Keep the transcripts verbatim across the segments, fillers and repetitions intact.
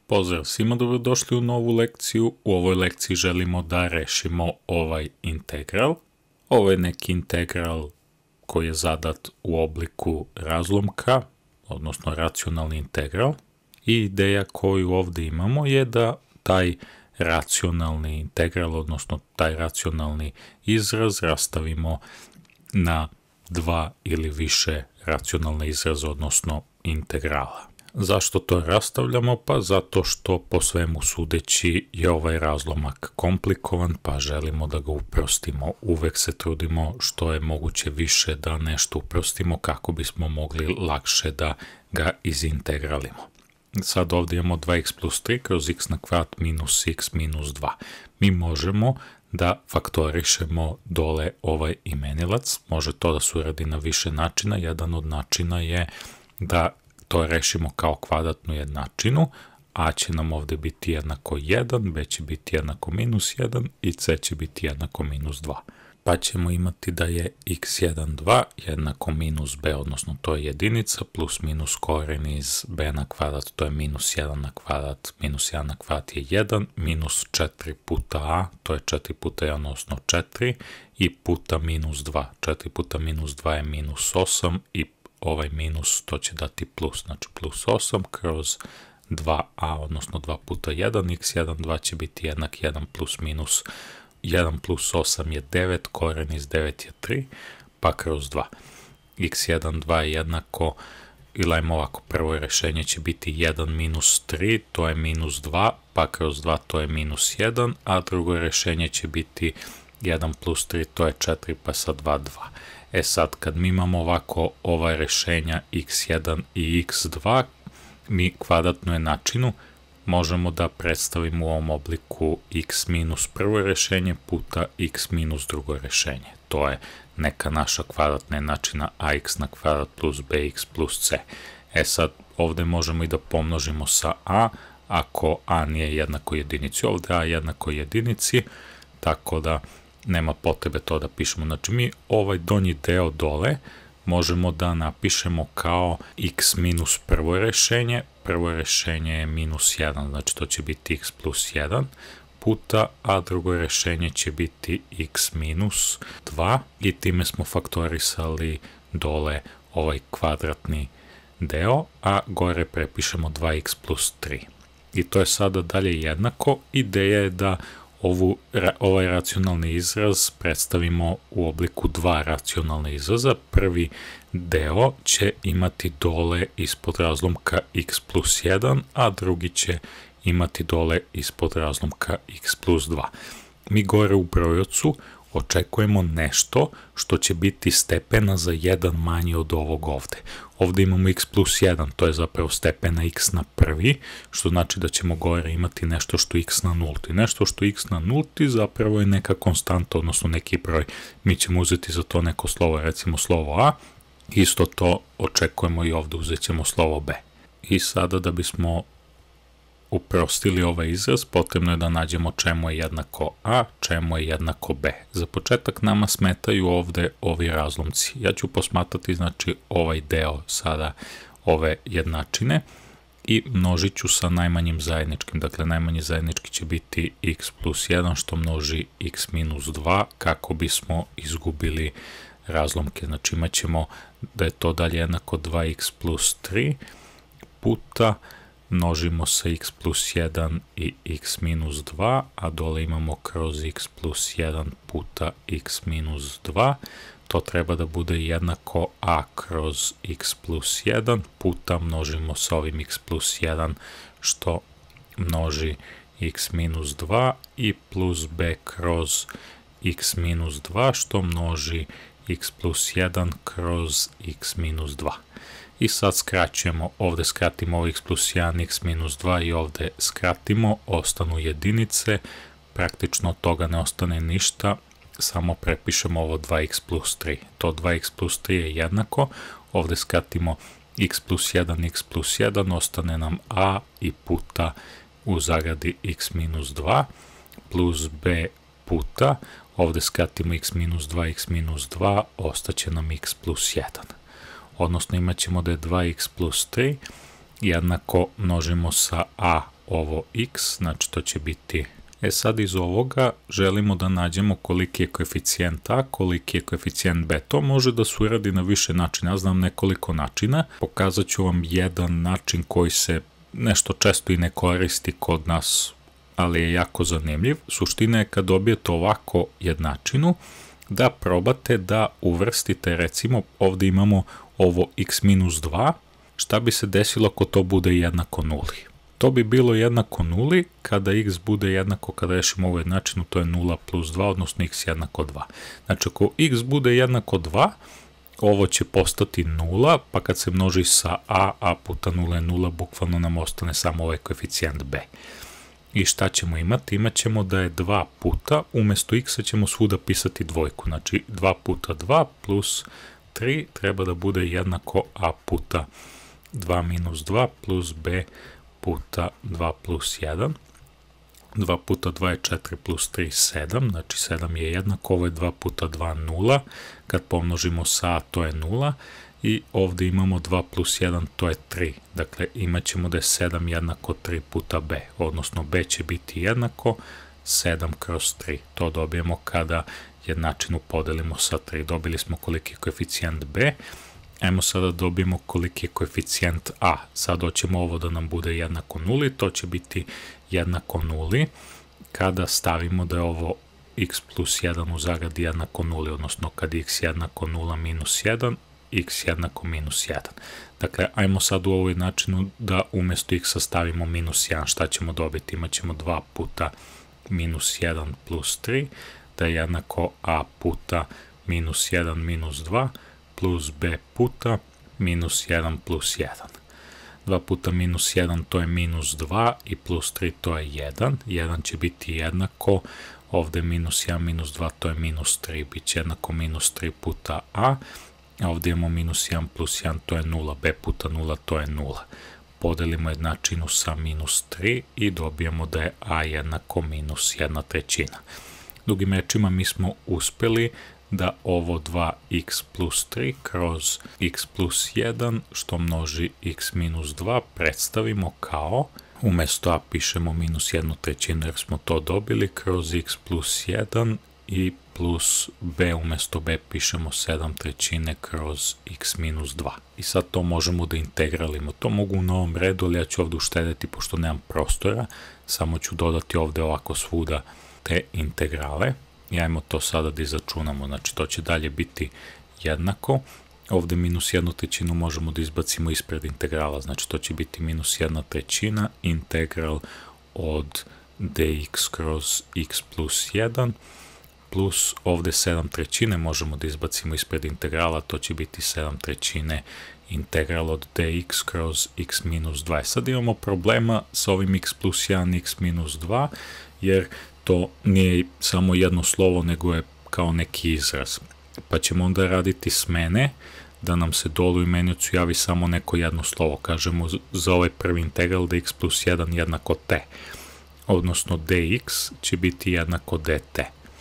Pozdrav svima, dobrodošli u novu lekciju. U ovoj lekciji želimo da rešimo ovaj integral. Ovo je neki integral koji je zadat u obliku razlomka, odnosno racionalni integral. I ideja koju ovde imamo je da taj racionalni integral, odnosno taj racionalni izraz rastavimo na dva ili više racionalne izraza, odnosno integrala. Zašto to rastavljamo? Pa zato što po svemu sudeći je ovaj razlomak komplikovan, pa želimo da ga uprostimo. Uvek se trudimo što je moguće više da nešto uprostimo kako bismo mogli lakše da ga izintegralimo. Sad ovdje imamo dva x plus tri kroz x na kvadrat minus x minus dva. Mi možemo da faktorišemo dole ovaj imenilac. Može to da se uradi na više načina. Jedan od načina je da to rešimo kao kvadratnu jednačinu. A će nam ovde biti jednako jedan, b će biti jednako minus jedan i c će biti jednako minus dva. Pa ćemo imati da je x jedan, dva jednako minus b, odnosno to je jedinica, plus minus koren iz b na kvadrat, to je minus jedan na kvadrat, minus jedan na kvadrat je jedan, minus četiri puta a, to je četiri puta jedan, odnosno četiri, i puta minus dva. četiri puta minus dva je minus osam i ovaj minus to će dati plus, znači plus osam kroz dva a, odnosno dva puta jedan, x jedan, dva će biti jednak jedan plus minus jedan plus osam je devet, koren iz devet je tri, pa kroz dva. x jedan, dva je jednako, ili ajmo ovako, prvo rešenje će biti jedan minus tri, to je minus dva, pa kroz dva to je minus jedan, a drugo rešenje će biti jedan plus tri, to je četiri, pa sa dva, dva. E sad, kad mi imamo ovako ova rešenja x jedan i x dva, mi kvadratnu jednačinu možemo da predstavimo u ovom obliku x minus prvo rešenje puta x minus drugo rešenje. To je neka naša kvadratna jednačina ax na kvadrat plus bx plus c. E sad, ovde možemo i da pomnožimo sa a, ako a nije jednako jedinici. Ovde a jednako jedinici, tako da nema potrebe to da pišemo. Znači, mi ovaj donji deo dole možemo da napišemo kao x minus prvo rešenje. Prvo rešenje je minus jedan, znači to će biti x plus jedan, puta, a drugo rešenje će biti x minus dva, i time smo faktorisali dole ovaj kvadratni deo, a gore prepišemo dva x plus tri. I to je sada dalje jednako. Ideja je da Ovu, ovaj racionalni izraz predstavimo u obliku dva racionalne izraza. Prvi deo će imati dole ispod razlomka x plus jedan, a drugi će imati dole ispod razlomka x plus dva. Mi gore u brojocu očekujemo nešto što će biti stepena za jedan manji od ovog ovde. Ovde imamo x plus jedan, to je zapravo stepena x na prvi, što znači da ćemo gore imati nešto što x na nulti. Nešto što x na nulti zapravo je neka konstanta, odnosno neki broj. Mi ćemo uzeti za to neko slovo, recimo slovo a, isto to očekujemo i ovde, uzet ćemo slovo b. I sada da bismo uprostili ovaj izraz, potrebno je da nađemo čemu je jednako a, čemu je jednako b. Za početak nama smetaju ovde ovi razlomci. Ja ću posmatrati, znači, ovaj deo sada ove jednačine i množit ću sa najmanjim zajedničkim. Dakle, najmanji zajednički će biti x plus jedan, što množi x minus dva, kako bismo izgubili razlomke. Znači, imat ćemo da je to dalje jednako dva x plus tri puta množimo sa x plus jedan i x minus dva, a dole imamo kroz x plus jedan puta x minus dva. To treba da bude jednako a kroz x plus jedan puta množimo sa ovim x plus jedan, što množi x minus dva, i plus b kroz x minus dva, što množi x plus jedan kroz x minus dva. I sad skraćujemo, ovde skratimo ovo x plus jedan, x minus dva i ovde skratimo, ostanu jedinice, praktično od toga ne ostane ništa, samo prepišemo ovo dva x plus tri. To dva x plus tri je jednako, ovde skratimo x plus jedan, x plus jedan, ostane nam a i puta u zagradi x minus dva, plus b puta, ovde skratimo x minus dva, x minus dva, ostaće nam x plus jedan. Odnosno imat ćemo da je dva x plus tri jednako množimo sa a ovo x, znači to će biti... E sad iz ovoga želimo da nađemo koliki je koeficijent a, koliki je koeficijent b. To može da se uradi na više načina, ja znam nekoliko načina. Pokazat ću vam jedan način koji se nešto često i ne koristi kod nas, ali je jako zanimljiv. Suština je kad dobijete ovako jednačinu, da probate da uvrstite, recimo ovde imamo ovo x minus dva, šta bi se desilo ako to bude jednako nuli? To bi bilo jednako nuli kada x bude jednako, kada rešimo ovu jednačinu, to je nula plus dva, odnosno x jednako dva. Znači ako x bude jednako dva, ovo će postati nula, pa kad se množi sa a, a puta nula je nula, bukvalno nam ostane samo ovaj koeficijent b. I šta ćemo imati? Imaćemo da je dva puta, umesto x ćemo svuda pisati dvojku, znači dva puta dva plus tri treba da bude jednako a puta dva minus dva plus b puta dva plus jedan. dva puta dva je četiri plus tri, sedam, znači sedam je jednako, ovo je dva puta dva, nula, kad pomnožimo sa a to je nula, i ovde imamo dva plus jedan, to je tri, dakle imat ćemo da je sedam jednako tri puta b, odnosno b će biti jednako sedam kroz tri, to dobijemo kada jednačinu podelimo sa tri, dobili smo koliki je koeficijent b. Ajmo sada dobijemo koliki je koeficijent a, sad hoćemo ovo da nam bude jednako nuli, to će biti jednako nuli kada stavimo da je ovo x plus jedan u zagradi jednako nuli, odnosno kad x jednako nula minus jedan, x jednako minus jedan. Dakle, ajmo sad u ovoj načinu da umjesto x stavimo minus jedan, šta ćemo dobiti? Imaćemo dva puta minus jedan plus tri, da je jednako a puta minus jedan minus dva, plus b puta minus jedan plus jedan. dva puta minus jedan to je minus dva i plus tri to je jedan. jedan će biti jednako, ovde minus jedan minus dva to je minus tri, bit će jednako minus tri puta a, a ovde imamo minus jedan plus jedan to je nula, b puta nula to je nula. Podelimo jednačinu sa minus tri i dobijemo da je a jednako minus jedna trećina. Drugim rečima mi smo uspeli da ovo dva x plus tri kroz x plus jedan, što množi x minus dva, predstavimo kao, umesto a pišemo minus jednu trećinu jer smo to dobili, kroz x plus jedan i plus b, umesto b pišemo sedam trećine kroz x minus dva. I sad to možemo da integralimo. To mogu u novom redu, ali ja ću ovde uštedeti pošto nemam prostora, samo ću dodati ovde ovako svuda te integrale. I ajmo to sada da izračunamo, znači to će dalje biti jednako, ovde minus jednu trećinu možemo da izbacimo ispred integrala, znači to će biti minus jedna trećina integral od dx kroz x plus jedan, plus ovde sedam trećine možemo da izbacimo ispred integrala, to će biti sedam trećine integral od dx kroz x minus dva. Sad imamo problema sa ovim x plus jedan, x minus dva, jer to nije samo jedno slovo, nego je kao neki izraz. Pa ćemo onda raditi smene, da nam se dolu imeniocu javi samo neko jedno slovo. Kažemo za ovaj prvi integral da x plus jedan jednako t, odnosno dx će biti jednako dt.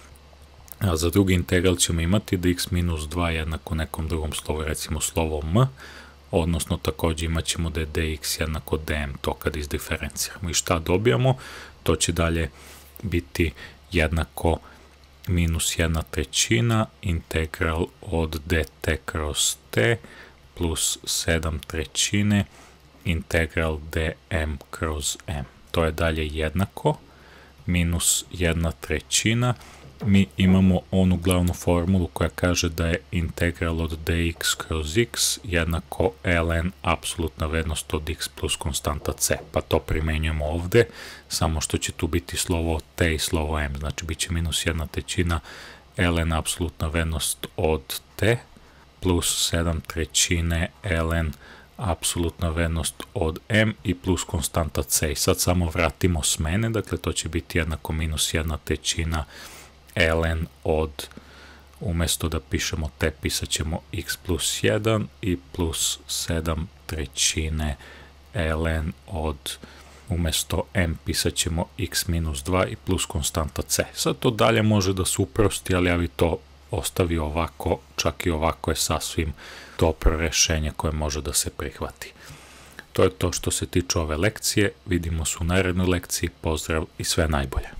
A za drugi integral ćemo imati da x minus dva jednako nekom drugom slovu, recimo slovo m, odnosno takođe imat ćemo da je dx jednako dm, to kad izdiferenciramo. I šta dobijamo? To će dalje biti jednako minus jedna trećina integral od dt kroz t plus sedam trećine integral dm kroz m. To je dalje jednako minus jedna trećina. Mi imamo onu glavnu formulu koja kaže da je integral od dx kroz x jednako ln apsolutna vrednost od x plus konstanta c, pa to primenjujemo ovde, samo što će tu biti slovo t i slovo m, znači bit će minus jedna trećina ln apsolutna vrednost od t plus sedam trećine ln apsolutna vrednost od m i plus konstanta c. I sad samo vratimo smene, dakle to će biti jednako minus jedna trećina ln od, umesto da pišemo t, pisat ćemo x plus jedan i plus sedam trećine ln od, umesto m pisat ćemo x minus dva i plus konstanta c. Sad to dalje može da se uprosti, ali ja bi to ostavio ovako, čak i ovako je sasvim dobro rešenje koje može da se prihvati. To je to što se tiče ove lekcije. Vidimo se u narednoj lekciji. Pozdrav i sve najbolje.